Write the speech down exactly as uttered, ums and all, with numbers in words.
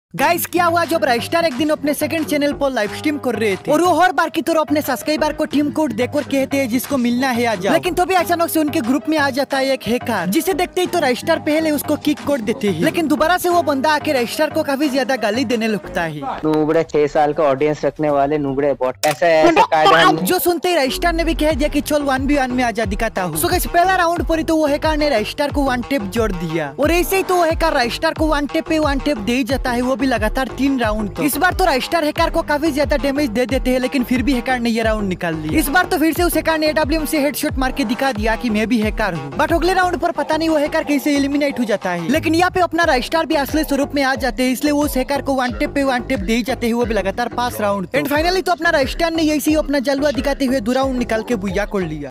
Guys क्या हुआ जब रजिस्टर एक दिन अपने सेकंड चैनल पर लाइव स्ट्रीम कर रहे थे और वो हर बार की तरह अपने सब्सक्राइबर को टीम कोड देकर कहते हैं जिसको मिलना है आ जाओ। लेकिन तो भी अचानक से उनके ग्रुप में आ जाता है एक हैकर, जिसे देखते ही तो रजिस्टर पहले उसको किक कोड देते हैं, लेकिन दोबारा से वो बंदा आके रजिस्टर को काफी ज्यादा गाली देने लगता है। नूबड़े छह साल का ऑडियंस रखने वाले नूबड़े बॉट ऐसा ऐसा जो सुनते ही रजिस्टर ने भी कह दिया कि चल वन बी वन में आजा दिखाता हूँ। सो गाइस पहला राउंड पर ही तो वो हैकर ने रजिस्टर को वन टेप जोड़ दिया और ऐसे ही तो वो हैकर रजिस्टर को वन टेप पे वन टेप दे ही जाता है, वो भी लगातार तीन राउंड। तो इस बार तो रजिस्टर हैकर को काफी ज्यादा डैमेज दे देते हैं, लेकिन फिर भी हैकर ने ये राउंड निकाल लिया। इस बार तो फिर से उस हैकर ने एडब्ल्यूएम से हेडशॉट मार के दिखा दिया कि मैं भी हैकर हूँ। बट अगले राउंड पर पता नहीं वो हैकर कैसे एलिमिनेट हो जाता है, लेकिन यहाँ पे अपना रजिस्टर भी असली स्वरूप में आ जाते हैं, इसलिए वो उस हैकर को वन टेप पे वन टेप दे जाते हैं, वो भी लगातार पांच राउंड। एंड फाइनली तो अपना रजिस्टर ने यही अपना जलवा दिखाते हुए दो राउंड निकाल के बुया कर लिया।